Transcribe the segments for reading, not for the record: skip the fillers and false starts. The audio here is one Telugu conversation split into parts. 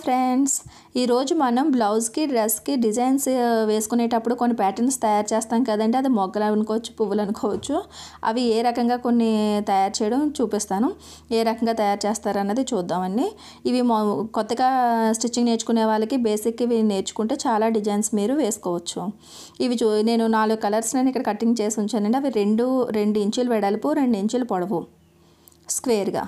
ఫ్రెండ్స్, ఈరోజు మనం బ్లౌజ్కి డ్రెస్కి డిజైన్స్ వేసుకునేటప్పుడు కొన్ని ప్యాటర్న్స్ తయారు చేస్తాం కదండి. అది మొగ్గలు అనుకోవచ్చు, పువ్వులు అనుకోవచ్చు. అవి ఏ రకంగా కొన్ని తయారు చేయడం చూపిస్తాను. ఏ రకంగా తయారు చేస్తారన్నది చూద్దామండి. ఇవి కొత్తగా స్టిచ్చింగ్ నేర్చుకునే వాళ్ళకి బేసిక్ ఇవి నేర్చుకుంటే చాలా డిజైన్స్ మీరు వేసుకోవచ్చు. ఇవి నేను 4 కలర్స్ నేను ఇక్కడ కటింగ్ చేసి ఉంచానండి. అవి 2 ఇంచులు వెడల్పు, 2 ఇంచులు పొడవు స్క్వేర్గా,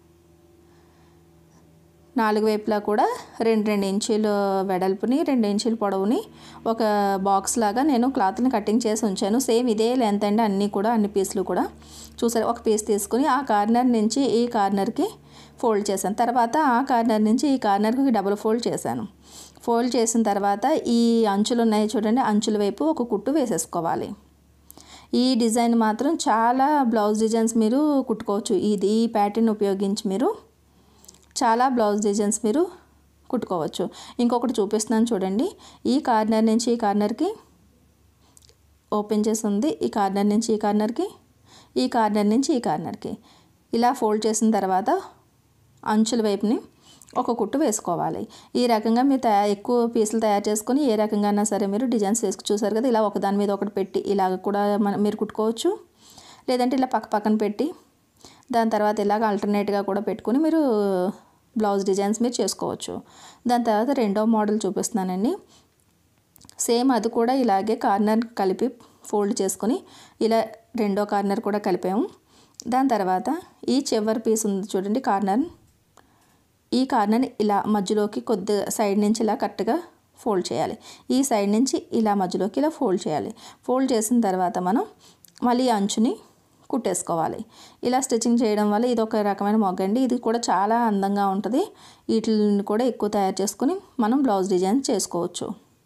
4 వైపులా కూడా 2 ఇంచులు వెడల్పుని 2 ఇంచుల పొడవుని ఒక బాక్స్ లాగా నేను క్లాత్ని కటింగ్ చేసి ఉంచాను. సేమ్ ఇదే లెంత్ అండి, అన్ని పీసులు కూడా చూసారు. ఒక పీస్ తీసుకుని ఆ కార్నర్ నుంచి ఈ కార్నర్కి ఫోల్డ్ చేశాను. తర్వాత ఆ కార్నర్ నుంచి ఈ కార్నర్కి డబుల్ ఫోల్డ్ చేశాను. ఫోల్డ్ చేసిన తర్వాత ఈ అంచులు ఉన్నాయి చూడండి, అంచుల వైపు ఒక కుట్టు వేసేసుకోవాలి. ఈ డిజైన్ మాత్రం చాలా బ్లౌజ్ డిజైన్స్ మీరు కుట్టుకోవచ్చు. ఈ ప్యాటర్న్ ఉపయోగించి మీరు చాలా బ్లౌజ్ డిజైన్స్ మీరు కుట్టుకోవచ్చు. ఇంకొకటి చూపిస్తున్నాను చూడండి. ఈ కార్నర్ నుంచి ఈ కార్నర్కి ఓపెన్ చేసి ఉంది, ఈ కార్నర్ నుంచి ఈ కార్నర్కి, ఈ కార్నర్ నుంచి ఈ కార్నర్కి ఇలా ఫోల్డ్ చేసిన తర్వాత అంచుల వైపుని ఒక కుట్టు వేసుకోవాలి. ఈ రకంగా మీరు ఎక్కువ పీసులు తయారు చేసుకొని ఏ రకంగా సరే మీరు డిజైన్స్ చూసారు కదా. ఇలా ఒకదాని మీద ఒకటి పెట్టి ఇలాగ కూడా మీరు కుట్టుకోవచ్చు. లేదంటే ఇలా పక్కన పెట్టి దాని తర్వాత ఇలాగ ఆల్టర్నేట్గా కూడా పెట్టుకొని మీరు బ్లౌజ్ డిజైన్స్ మీరు చేసుకోవచ్చు. దాని తర్వాత రెండో మోడల్ చూపిస్తున్నానండి. సేమ్ అది కూడా ఇలాగే కార్నర్ కలిపి ఫోల్డ్ చేసుకొని ఇలా రెండో కార్నర్ కూడా కలిపాము. దాని తర్వాత ఈ చివరి పీస్ ఉంది చూడండి కార్నర్, ఈ కార్నర్ని ఇలా మధ్యలోకి కొద్దిగా సైడ్ నుంచి ఇలా కరెక్ట్గా ఫోల్డ్ చేయాలి. ఈ సైడ్ నుంచి ఇలా మధ్యలోకి ఇలా ఫోల్డ్ చేయాలి. ఫోల్డ్ చేసిన తర్వాత మనం మళ్ళీ అంచుని కుట్టేసుకోవాలి. ఇలా స్టిచ్చింగ్ చేయడం వల్ల ఇది ఒక రకమైన మొగ్గ అండి. ఇది కూడా చాలా అందంగా ఉంటుంది. వీటిని కూడా ఎక్కువ తయారు చేసుకుని మనం బ్లౌజ్ డిజైన్ చేసుకోవచ్చు.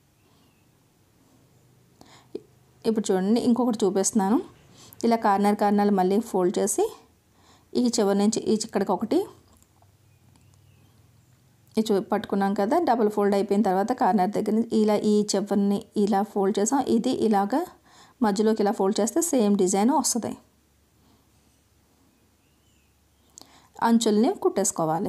ఇప్పుడు చూడండి, ఇంకొకటి చూపిస్తున్నాను. ఇలా కార్నర్ మళ్ళీ ఫోల్డ్ చేసి ఈ చివరి నుంచి ఈ ఇక్కడికి ఒకటి పట్టుకున్నాం కదా. డబుల్ ఫోల్డ్ అయిపోయిన తర్వాత కార్నర్ దగ్గర ఇలా ఈ చివరిని ఇలా ఫోల్డ్ చేసాం. ఇది ఇలాగా మధ్యలోకి ఇలా ఫోల్డ్ చేస్తే సేమ్ డిజైన్ వస్తుంది. అంచుల్ని కుట్టేసుకోవాలి.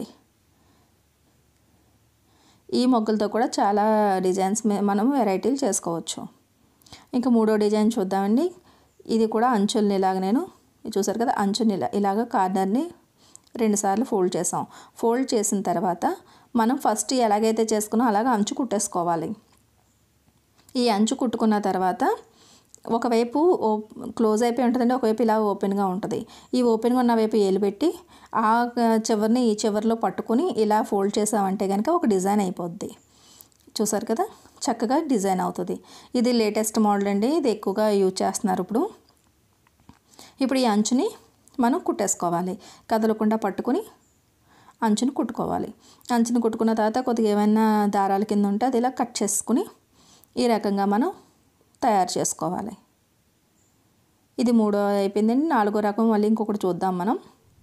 ఈ మొగ్గలతో కూడా చాలా డిజైన్స్ మనం వెరైటీలు చేసుకోవచ్చు. ఇంకా మూడో డిజైన్ చూద్దామండి. ఇది కూడా అంచుల్ని ఇలాగ నేను చూసారు కదా, అంచుని ఇలాగ కార్నర్ని 2 సార్లు ఫోల్డ్ చేసాం. ఫోల్డ్ చేసిన తర్వాత మనం ఫస్ట్ ఎలాగైతే చేసుకున్నామో అలాగ అంచు కుట్టేసుకోవాలి. ఈ అంచు కుట్టుకున్న తర్వాత ఒకవైపు క్లోజ్ అయిపోయి ఉంటుందండి, ఒకవైపు ఇలా ఓపెన్గా ఉంటుంది. ఈ ఓపెన్గా ఉన్న వైపు ఏలు పెట్టి ఆ చివరిని ఈ చివరిలో పట్టుకుని ఇలా ఫోల్డ్ చేసామంటే కనుక ఒక డిజైన్ అయిపోద్ది. చూసారు కదా, చక్కగా డిజైన్ అవుతుంది. ఇది లేటెస్ట్ మోడల్ అండి, ఇది ఎక్కువగా యూజ్ చేస్తున్నారు ఇప్పుడు ఈ అంచుని మనం కుట్టేసుకోవాలి. కదలకుండా పట్టుకుని అంచుని కుట్టుకోవాలి. అంచుని కుట్టుకున్న తర్వాత కొద్దిగా ఏమైనా దారాల కింద ఉంటే అది ఇలా కట్ చేసుకుని ఈ రకంగా మనం తయారు చేసుకోవాలి. ఇది 3వ అయిపోయిందండి. 4వ రకం మళ్ళీ ఇంకొకటి చూద్దాం మనం.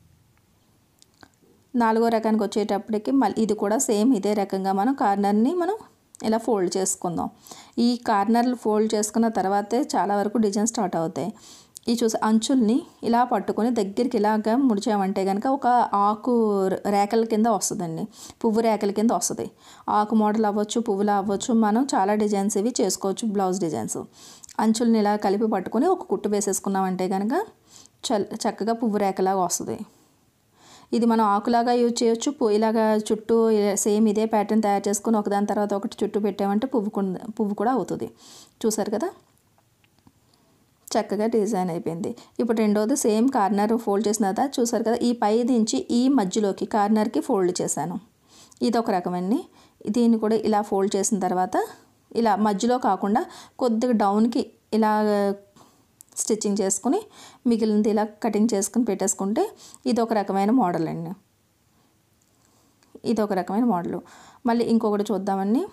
4వ రకానికి వచ్చేటప్పటికి మళ్ళీ ఇది కూడా సేమ్ ఇదే రకంగా మనం కార్నర్ని మనం ఇలా ఫోల్డ్ చేసుకుందాం. ఈ కార్నర్లు ఫోల్డ్ చేసుకున్న తర్వాతే చాలా వరకు డిజైన్ స్టార్ట్ అవుతాయి. ఈ అంచుల్ని ఇలా పట్టుకొని దగ్గరికి ఇలాగా ముడిచామంటే కనుక ఒక ఆకు రేకల కింద వస్తుందండి, పువ్వు రేకల కింద వస్తుంది. ఆకు మోడల్ అవ్వచ్చు, పువ్వులా అవ్వచ్చు. మనం చాలా డిజైన్స్ ఇవి చేసుకోవచ్చు, బ్లౌజ్ డిజైన్స్. అంచుల్ని ఇలా కలిపి పట్టుకొని ఒక కుట్టు వేసేసుకున్నామంటే కనుక చక్కగా పువ్వు రేకలాగా వస్తుంది. ఇది మనం ఆకులాగా యూజ్ చేయొచ్చు. ఇలాగా చుట్టూ సేమ్ ఇదే ప్యాటర్న్ తయారు చేసుకుని ఒకదాని తర్వాత ఒకటి చుట్టూ పెట్టామంటే పువ్వు కూడా అవుతుంది. చూసారు కదా, చక్కగా డిజైన్ అయిపోయింది. ఇప్పుడు రెండోది సేమ్ కార్నర్ ఫోల్డ్ చేసిన తర్వాత చూసారు కదా, ఈ పై నుంచి ఈ మధ్యలోకి కార్నర్కి ఫోల్డ్ చేశాను. ఇది ఒక రకమండి. దీన్ని కూడా ఇలా ఫోల్డ్ చేసిన తర్వాత ఇలా మధ్యలో కాకుండా కొద్దిగా డౌన్కి ఇలా స్టిచ్చింగ్ చేసుకుని మిగిలినది ఇలా కటింగ్ చేసుకుని పెట్టేసుకుంటే ఇది ఒక రకమైన మోడల్ అండి. ఇది ఒక రకమైన మోడల్. మళ్ళీ ఇంకొకటి చూద్దామండి.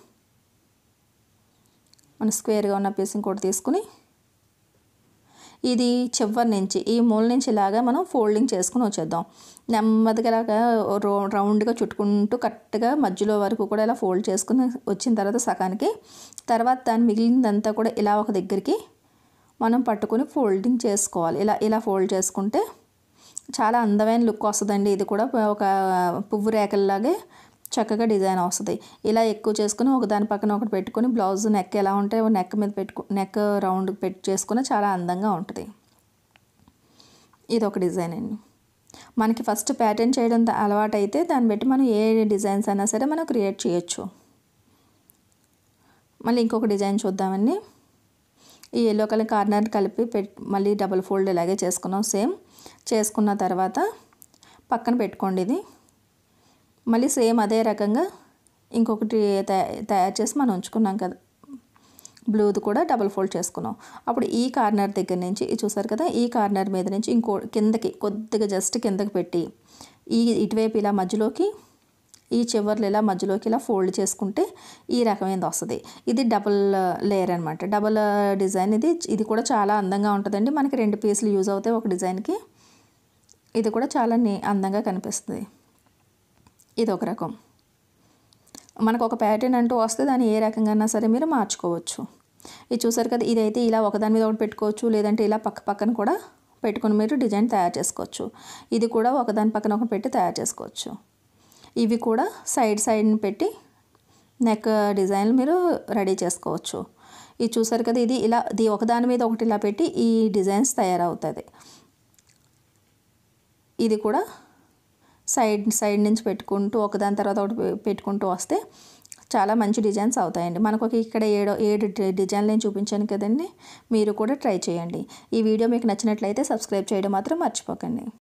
మన స్క్వేర్గా ఉన్న పీస్ ఇంకోటి తీసుకుని ఇది చివరి నుంచి ఈ మూల నుంచి ఇలాగా మనం ఫోల్డింగ్ చేసుకుని వచ్చేద్దాం. నెమ్మదిగా ఇలాగా రౌండ్గా చుట్టుకుంటూ కరెక్ట్గా మధ్యలో వరకు కూడా ఇలా ఫోల్డ్ చేసుకుని వచ్చిన తర్వాత సగానికి తర్వాత దాన్ని మిగిలిందంతా కూడా ఇలా ఒక దగ్గరికి మనం పట్టుకొని ఫోల్డింగ్ చేసుకోవాలి. ఇలా ఫోల్డ్ చేసుకుంటే చాలా అందమైన లుక్ వస్తుందండి. ఇది కూడా ఒక పువ్వు రేకల్లాగే చక్కగా డిజైన్ వస్తుంది. ఇలా ఎక్కువ చేసుకుని ఒకదాని పక్కన ఒకటి పెట్టుకొని బ్లౌజ్ నెక్ ఎలా ఉంటే నెక్ మీద నెక్ రౌండ్ చేసుకుని చాలా అందంగా ఉంటుంది. ఇది ఒక డిజైన్ అండి. మనకి ఫస్ట్ ప్యాటర్న్ చేయడం అలవాటు అయితే దాన్ని బట్టి మనం ఏ డిజైన్స్ అయినా సరే మనం క్రియేట్ చేయొచ్చు. మళ్ళీ ఇంకొక డిజైన్ చూద్దామండి. ఈ ఎల్లో కలర్ కార్నర్ కలిపి మళ్ళీ డబుల్ ఫోల్డ్ ఇలాగే చేసుకున్నాం. సేమ్ చేసుకున్న తర్వాత పక్కన పెట్టుకోండి. ఇది మళ్ళీ సేమ్ అదే రకంగా ఇంకొకటి తయారు చేసి మనం ఉంచుకున్నాం కదా, బ్లూది కూడా డబుల్ ఫోల్డ్ చేసుకున్నాం. అప్పుడు ఈ కార్నర్ దగ్గర నుంచి చూసారు కదా, ఈ కార్నర్ మీద నుంచి ఇంకో కిందకి కొద్దిగా జస్ట్ కిందకి పెట్టి ఇటువైపు ఇలా మధ్యలోకి ఈ చివర్లు ఇలా మధ్యలోకి ఇలా ఫోల్డ్ చేసుకుంటే ఈ రకమైనది వస్తుంది. ఇది డబుల్ లేయర్ అనమాట, డబుల్ డిజైన్. ఇది కూడా చాలా అందంగా ఉంటుందండి. మనకి 2 పీసులు యూజ్ అవుతాయి ఒక డిజైన్కి. ఇది కూడా చాలా అందంగా కనిపిస్తుంది. ఇది ఒక రకం. మనకు ఒక ప్యాటర్న్ అంటూ వస్తే దాన్ని ఏ రకంగా సరే మీరు మార్చుకోవచ్చు. ఇది చూసారు కదా, ఇదైతే ఇలా ఒకదాని మీద ఒకటి పెట్టుకోవచ్చు, లేదంటే ఇలా పక్కన కూడా పెట్టుకొని మీరు డిజైన్ తయారు చేసుకోవచ్చు. ఇది కూడా ఒకదాని పక్కన ఒకటి పెట్టి తయారు చేసుకోవచ్చు. ఇవి కూడా సైడ్ని పెట్టి నెక్ డిజైన్లు మీరు రెడీ చేసుకోవచ్చు. ఇది చూసారు కదా, ఇది ఒకదాని మీద ఒకటి ఇలా పెట్టి ఈ డిజైన్స్ తయారవుతుంది. ఇది కూడా సైడ్ నుంచి పెట్టుకుంటూ ఒకదాని తర్వాత ఒకటి పెట్టుకుంటూ వస్తే చాలా మంచి డిజైన్స్ అవుతాయండి. మనకు ఇక్కడ 7 డిజైన్లు నేను చూపించాను కదండి. మీరు కూడా ట్రై చేయండి. ఈ వీడియో మీకు నచ్చినట్లయితే సబ్స్క్రైబ్ చేయడం మాత్రం మర్చిపోకండి.